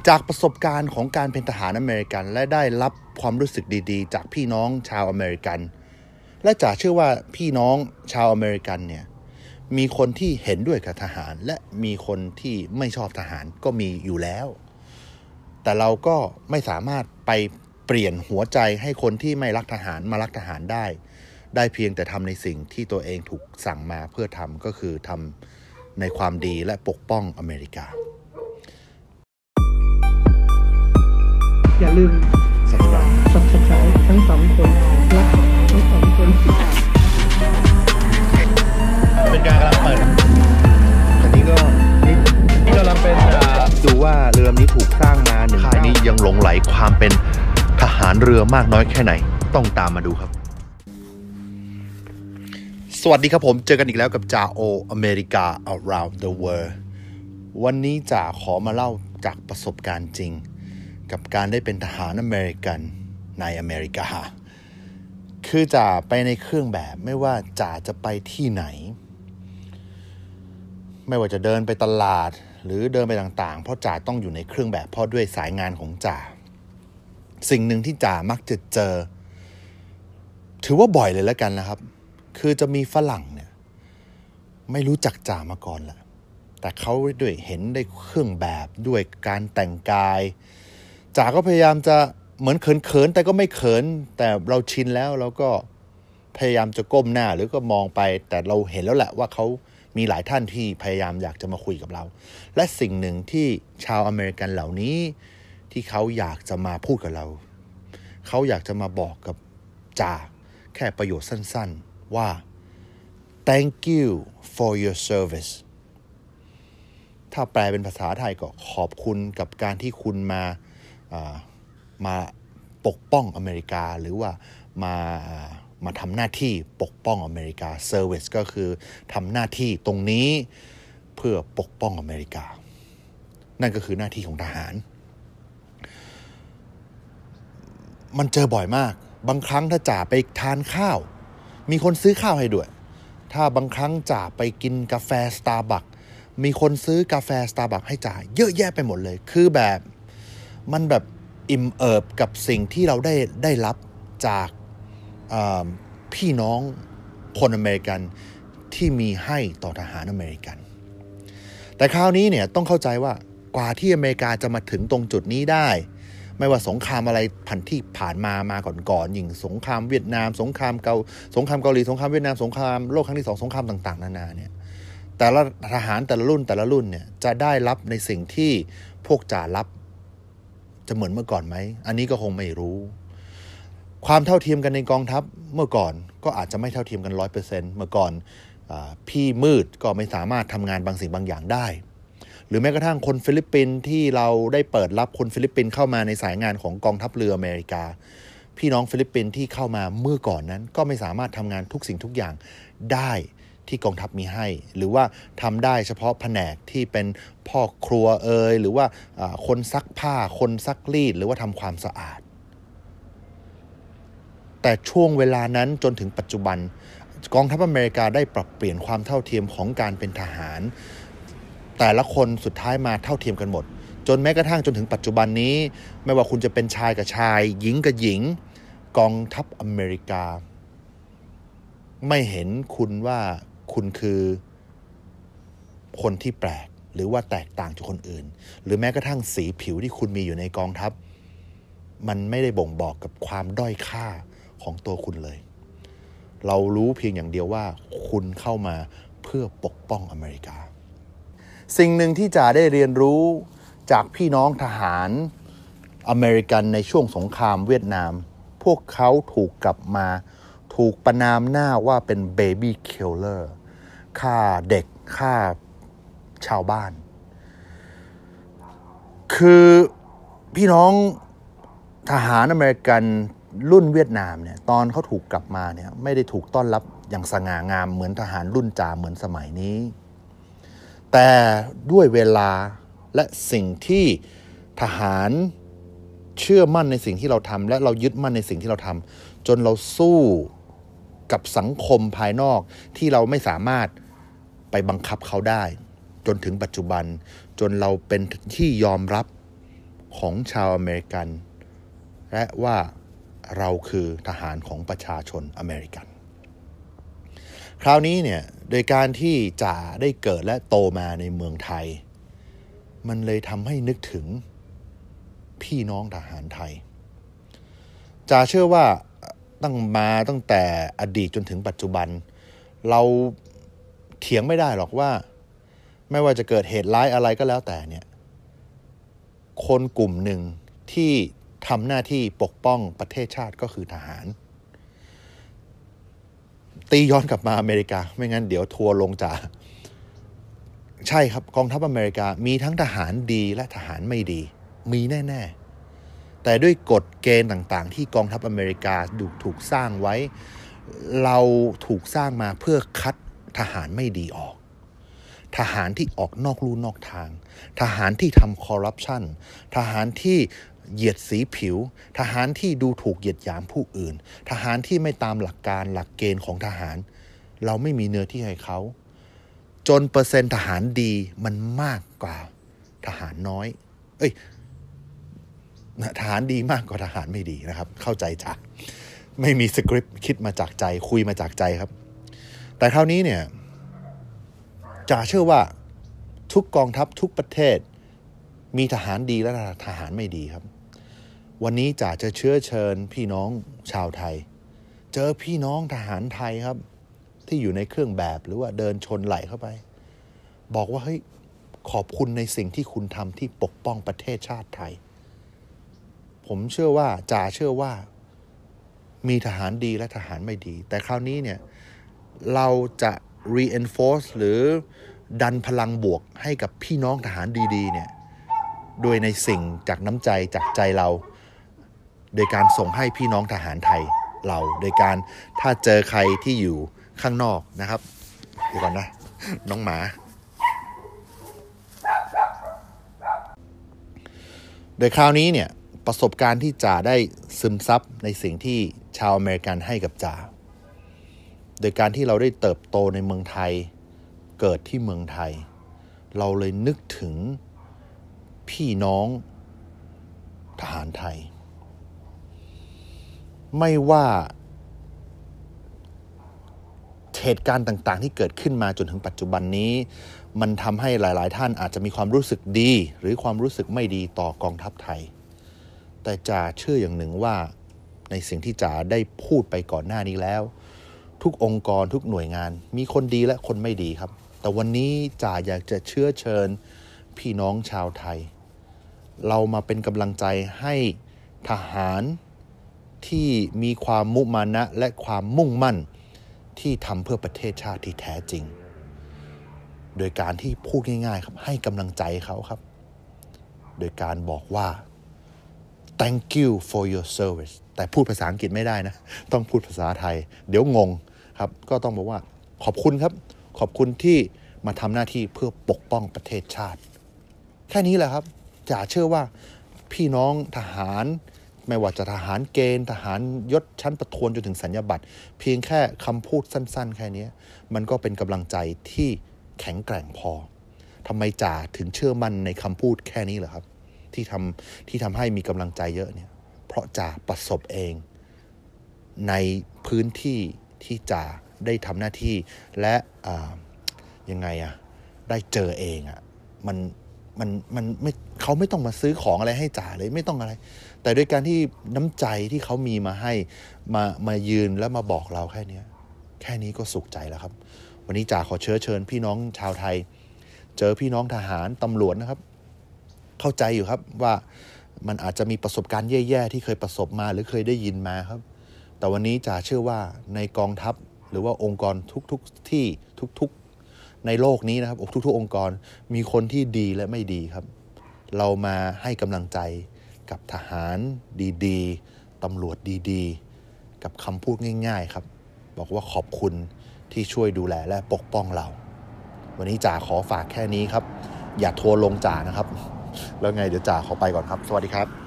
จากประสบการณ์ของการเป็นทหารอเมริกันและได้รับความรู้สึกดีๆจากพี่น้องชาวอเมริกันและจ๋าเชื่อว่าพี่น้องชาวอเมริกันเนี่ยมีคนที่เห็นด้วยกับทหารและมีคนที่ไม่ชอบทหารก็มีอยู่แล้วแต่เราก็ไม่สามารถไปเปลี่ยนหัวใจให้คนที่ไม่รักทหารมารักทหารได้เพียงแต่ทำในสิ่งที่ตัวเองถูกสั่งมาเพื่อทำก็คือทำในความดีและปกป้องอเมริกาอย่าลืม subscribe ทั้งสองคนและทั้งสองคนเป็นการกำลังเปิดอันนี้ก็นี่กำลังเป็นดูว่าเรือลำนี้ถูกสร้างมาหนึ่งค่ายนี้ยังหลงไหลความเป็นทหารเรือมากน้อยแค่ไหนต้องตามมาดูครับสวัสดีครับผมเจอกันอีกแล้วกับจ่าโออเมริกา around the world วันนี้จ่าขอมาเล่าจากประสบการณ์จริงกับการได้เป็นทหารอเมริกันในอเมริกาคือจ่าไปในเครื่องแบบไม่ว่าจ่าจะไปที่ไหนไม่ว่าจะเดินไปตลาดหรือเดินไปต่างๆเพราะจ่าต้องอยู่ในเครื่องแบบเพราะด้วยสายงานของจ่าสิ่งหนึ่งที่จ่ามักจะเจอถือว่าบ่อยเลยแล้วกันนะครับคือจะมีฝรั่งเนี่ยไม่รู้จักจ่ามาก่อนแหละแต่เขาด้วยเห็นได้เครื่องแบบด้วยการแต่งกายจ่าก็พยายามจะเหมือนเขินๆแต่ก็ไม่เขินแต่เราชินแล้วเราก็พยายามจะก้มหน้าหรือก็มองไปแต่เราเห็นแล้วแหละว่าเขามีหลายท่านที่พยายามอยากจะมาคุยกับเราและสิ่งหนึ่งที่ชาวอเมริกันเหล่านี้ที่เขาอยากจะมาพูดกับเราเขาอยากจะมาบอกกับจ่าแค่ประโยชน์สั้นๆว่า thank you for your service ถ้าแปลเป็นภาษาไทยก็ขอบคุณกับการที่คุณมาปกป้องอเมริกาหรือว่ามาทำหน้าที่ปกป้องอเมริกา Service ก็คือทำหน้าที่ตรงนี้เพื่อปกป้องอเมริกานั่นก็คือหน้าที่ของทหารมันเจอบ่อยมากบางครั้งถ้าจ่าไปทานข้าวมีคนซื้อข้าวให้ด้วยถ้าบางครั้งจ่าไปกินกาแฟ Starbucks มีคนซื้อกาแฟ Starbucks ให้จ่าเยอะแยะไปหมดเลยคือแบบมันแบบอิ่มเอิบกับสิ่งที่เราได้รับจากพี่น้องคนอเมริกันที่มีให้ต่อทหารอเมริกันแต่คราวนี้เนี่ยต้องเข้าใจว่ากว่าที่อเมริกาจะมาถึงตรงจุดนี้ได้ไม่ว่าสงครามอะไรที่ผ่านมาก่อนอย่างสงครามเวียดนามสงครามเกาหลีสงครามเวียดนามสงครามโลกครั้งที่2สงครามต่างๆนานาเนี่ยแต่ละทหารแต่ละรุ่นเนี่ยจะได้รับในสิ่งที่พวกจ่ารับจะเหมือนเมื่อก่อนไหมอันนี้ก็คงไม่รู้ความเท่าเทียมกันในกองทัพเมื่อก่อนก็อาจจะไม่เท่าเทียมกัน 100% เมื่อก่อนพี่มืดก็ไม่สามารถทำงานบางสิ่งบางอย่างได้หรือแม้กระทั่งคนฟิลิปปินส์ที่เราได้เปิดรับคนฟิลิปปินส์เข้ามาในสายงานของกองทัพเรืออเมริกาพี่น้องฟิลิปปินส์ที่เข้ามาเมื่อก่อนนั้นก็ไม่สามารถทำงานทุกสิ่งทุกอย่างได้ที่กองทัพมีให้หรือว่าทำได้เฉพาะแผนกที่เป็นพ่อครัวหรือว่าคนซักผ้าคนซักรีดหรือว่าทำความสะอาดแต่ช่วงเวลานั้นจนถึงปัจจุบันกองทัพอเมริกาได้ปรับเปลี่ยนความเท่าเทียมของการเป็นทหารแต่ละคนสุดท้ายมาเท่าเทียมกันหมดจนแม้กระทั่งจนถึงปัจจุบันนี้ไม่ว่าคุณจะเป็นชายกับชายหญิงกับหญิงกองทัพอเมริกาไม่เห็นคุณว่าคุณคือคนที่แปลกหรือว่าแตกต่างจากคนอื่นหรือแม้กระทั่งสีผิวที่คุณมีอยู่ในกองทัพมันไม่ได้บ่งบอกกับความด้อยค่าของตัวคุณเลยเรารู้เพียงอย่างเดียวว่าคุณเข้ามาเพื่อปกป้องอเมริกาสิ่งหนึ่งที่จ่าได้เรียนรู้จากพี่น้องทหารอเมริกันในช่วงสงครามเวียดนามพวกเขาถูกประนามหน้าว่าเป็น baby killer ฆ่าเด็กฆ่าชาวบ้านคือพี่น้องทหารอเมริกันรุ่นเวียดนามเนี่ยตอนเขาถูกกลับมาเนี่ยไม่ได้ถูกต้อนรับอย่างสง่างามเหมือนทหารรุ่นจ่าเหมือนสมัยนี้แต่ด้วยเวลาและสิ่งที่ทหารเชื่อมั่นในสิ่งที่เราทำและเรายึดมั่นในสิ่งที่เราทำจนเราสู้กับสังคมภายนอกที่เราไม่สามารถไปบังคับเขาได้จนถึงปัจจุบันจนเราเป็นที่ยอมรับของชาวอเมริกันและว่าเราคือทหารของประชาชนอเมริกันคราวนี้เนี่ยโดยการที่จ่าได้เกิดและโตมาในเมืองไทยมันเลยทำให้นึกถึงพี่น้องทหารไทยจ่าเชื่อว่าตั้งแต่อดีตจนถึงปัจจุบันเราเถียงไม่ได้หรอกว่าไม่ว่าจะเกิดเหตุร้ายอะไรก็แล้วแต่เนี่ยคนกลุ่มหนึ่งที่ทำหน้าที่ปกป้องประเทศชาติก็คือทหารตีย้อนกลับมาอเมริกาไม่งั้นเดี๋ยวทัวร์ลงจ่าใช่ครับกองทัพอเมริกามีทั้งทหารดีและทหารไม่ดีมีแน่ๆแต่ด้วยกฎเกณฑ์ต่างๆที่กองทัพอเมริกาถูกสร้างไว้เราถูกสร้างมาเพื่อคัดทหารไม่ดีออกทหารที่ออกนอกลู่นอกทางทหารที่ทำคอร์รัปชันทหารที่เหยียดสีผิวทหารที่ดูถูกเหยียดหยามผู้อื่นทหารที่ไม่ตามหลักการหลักเกณฑ์ของทหารเราไม่มีเนื้อที่ให้เขาจนเปอร์เซ็นต์ทหารดีมันมากกว่าทหารน้อยทหารดีมากกว่าทหารไม่ดีนะครับเข้าใจจ้ะไม่มีสคริปต์คิดมาจากใจคุยมาจากใจครับแต่คราวนี้เนี่ยจ่าเชื่อว่าทุกกองทัพทุกประเทศมีทหารดีและทหารไม่ดีครับวันนี้จ่าจะเชิญพี่น้องชาวไทยเจอพี่น้องทหารไทยครับที่อยู่ในเครื่องแบบหรือว่าเดินชนไหลเข้าไปบอกว่าเฮ้ยขอบคุณในสิ่งที่คุณทำที่ปกป้องประเทศชาติไทยผมเชื่อว่าจ่าเชื่อว่ามีทหารดีและทหารไม่ดีแต่คราวนี้เนี่ยเราจะ reinforce หรือดันพลังบวกให้กับพี่น้องทหารดีๆเนี่ยโดยในสิ่งจากน้ำใจจากใจเราโดยการส่งให้พี่น้องทหารไทยเราโดยการถ้าเจอใครที่อยู่ข้างนอกนะครับเดี๋ยวก่อนนะน้องหมาโดยคราวนี้เนี่ยประสบการณ์ที่จ่าได้ซึมซับในสิ่งที่ชาวอเมริกันให้กับจ่าโดยการที่เราได้เติบโตในเมืองไทยเกิดที่เมืองไทยเราเลยนึกถึงพี่น้องทหารไทยไม่ว่าเหตุการณ์ต่างๆที่เกิดขึ้นมาจนถึงปัจจุบันนี้มันทำให้หลายๆท่านอาจจะมีความรู้สึกดีหรือความรู้สึกไม่ดีต่อกองทัพไทยแต่จ่าเชื่ออย่างหนึ่งว่าในสิ่งที่จ่าได้พูดไปก่อนหน้านี้แล้วทุกองค์กรทุกหน่วยงานมีคนดีและคนไม่ดีครับแต่วันนี้จ่าอยากจะเชิญพี่น้องชาวไทยเรามาเป็นกำลังใจให้ทหารที่มีความมุมานะและความมุ่งมั่นที่ทำเพื่อประเทศชาติที่แท้จริงโดยการที่พูดง่ายๆครับให้กำลังใจเขาครับโดยการบอกว่า thank you for your service แต่พูดภาษาอังกฤษไม่ได้นะต้องพูดภาษาไทยเดี๋ยวงงครับก็ต้องบอกว่าขอบคุณครับขอบคุณที่มาทำหน้าที่เพื่อปกป้องประเทศชาติแค่นี้แหละครับจ่าเชื่อว่าพี่น้องทหารไม่ว่าจะทหารเกณฑ์ทหารยศชั้นประทวนจนถึงสัญญาบัตรเพียงแค่คำพูดสั้นๆแค่นี้มันก็เป็นกำลังใจที่แข็งแกร่งพอทำไมจ่าถึงเชื่อมั่นในคำพูดแค่นี้เหรอครับที่ทำให้มีกำลังใจเยอะเนี่ยเพราะจ่าประสบเองในพื้นที่ที่จ่าได้ทำหน้าที่และยังไงได้เจอเองมันไม่เขาไม่ต้องมาซื้อของอะไรให้จ่าเลยไม่ต้องอะไรแต่ด้วยการที่น้ำใจที่เขามีมาให้มายืนแล้วมาบอกเราแค่นี้ก็สุขใจแล้วครับวันนี้จ่าขอเชิญพี่น้องชาวไทยเจอพี่น้องทหารตำรวจนะครับเข้าใจอยู่ครับว่ามันอาจจะมีประสบการณ์แย่ๆที่เคยประสบมาหรือเคยได้ยินมาครับแต่วันนี้จ่าเชื่อว่าในกองทัพหรือว่าองค์กรทุกๆที่ทุกในโลกนี้นะครับทุกๆองค์กรมีคนที่ดีและไม่ดีครับเรามาให้กำลังใจกับทหารดีๆตำรวจดีๆกับคำพูดง่ายๆครับบอกว่าขอบคุณที่ช่วยดูแลและปกป้องเราวันนี้จ่าขอฝากแค่นี้ครับอย่าทัวร์ลงจ่านะครับแล้วไงเดี๋ยวจ่าขอไปก่อนครับสวัสดีครับ